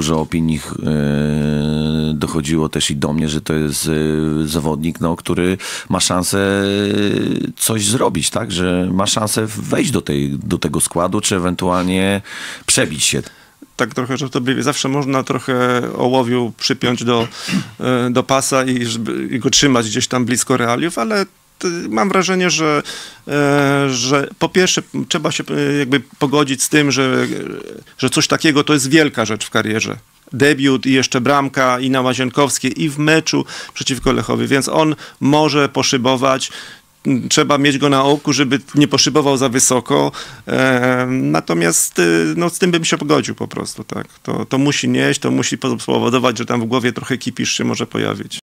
dużo opinii dochodziło też i do mnie, że to jest zawodnik, no, który ma szansę coś zrobić, tak? Że ma szansę wejść do tego składu, czy ewentualnie przebić się. Tak trochę żartobliwie, zawsze można trochę ołowiu przypiąć do pasa i go trzymać gdzieś tam blisko realiów, ale mam wrażenie, że po pierwsze trzeba się jakby pogodzić z tym, że coś takiego to jest wielka rzecz w karierze. Debiut i jeszcze bramka i na Łazienkowskiej i w meczu przeciwko Lechowi, więc on może poszybować. Trzeba mieć go na oku, żeby nie poszybował za wysoko. Natomiast no, z tym bym się pogodził po prostu. Tak? To musi nieść, to musi spowodować, że tam w głowie trochę kipisz się może pojawić.